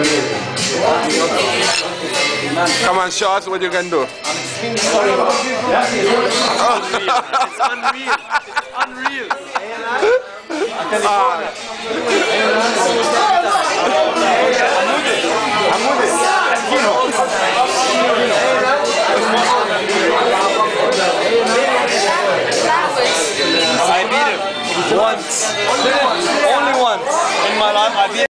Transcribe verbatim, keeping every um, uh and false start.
Come on, show us what you can do. It's unreal. It's unreal. Ah. I beat him once.